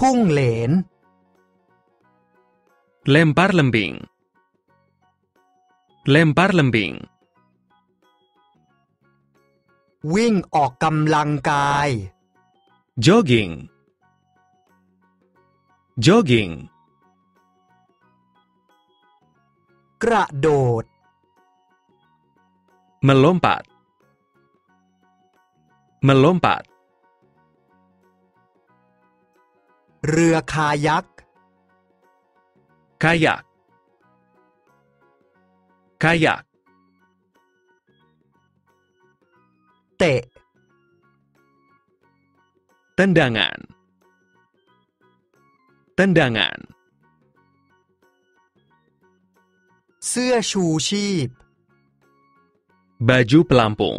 พุ่งเหลน lempar lembing, lempar lembing, วิ่งออกกำลังกาย jogging, jogging, กระโดด melompat, melompat, เรือคายัก kayak, kayak, เตะ tendangan, tendangan, เสื้อชูชีพ baju pelampung,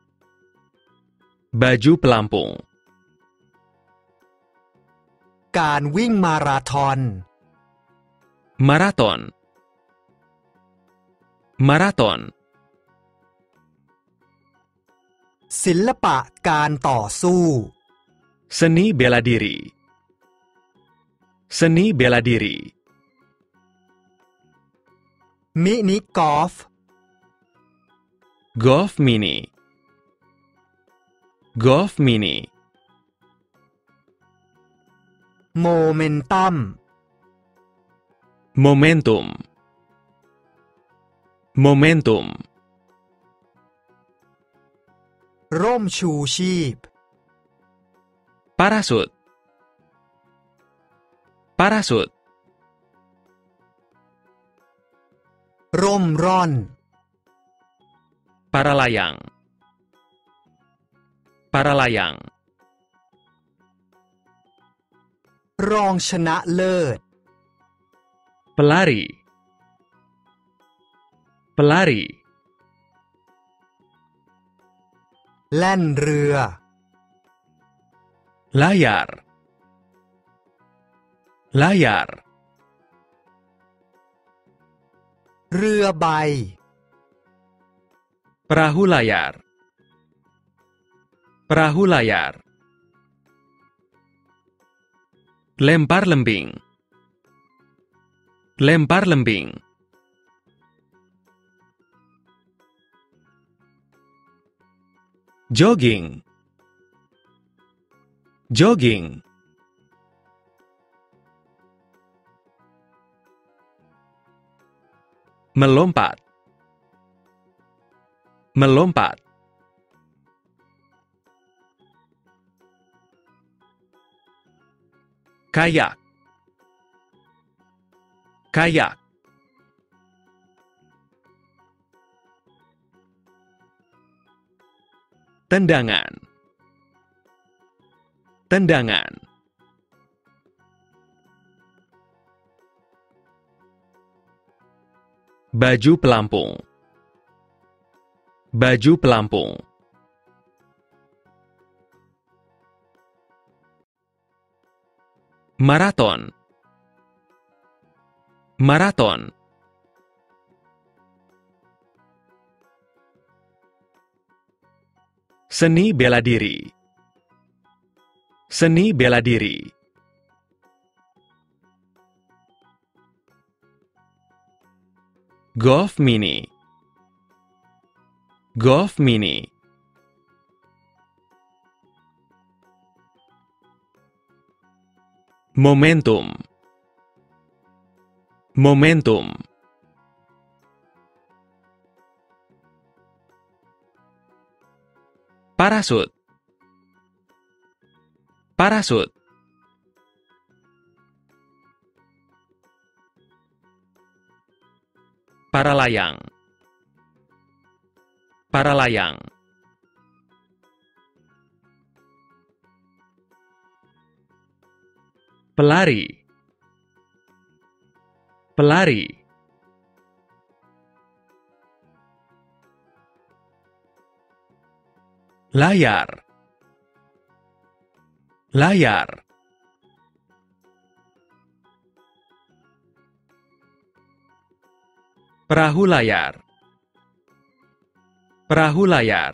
baju pelampung, การวิ่งมาราธอน maraton, maraton, ศิลปะการต่อสู้ seni bela diri, seni bela diri, มินิกอล์ฟ golf mini, golf mini, โมเมนตัม momentum, momentum, ร่มชูชีพ parasut, parasut, ร่มร่อน para layang, para layang, รองชนะเลิศ pelari, pelari, แล่นเรือ layar, layar, เรือใบ perahu layar, perahu layar, lempar lembing, lempar lembing, jogging, jogging, melompat, melompat, kayak, kayak, tendangan, tendangan, baju pelampung, baju pelampung, maraton, maraton, seni bela diri, seni bela diri, golf mini, golf mini, momentum, momentum, parasut, parasut, para layang, para layang, pelari, pelari, layar, layar, perahu layar, perahu layar,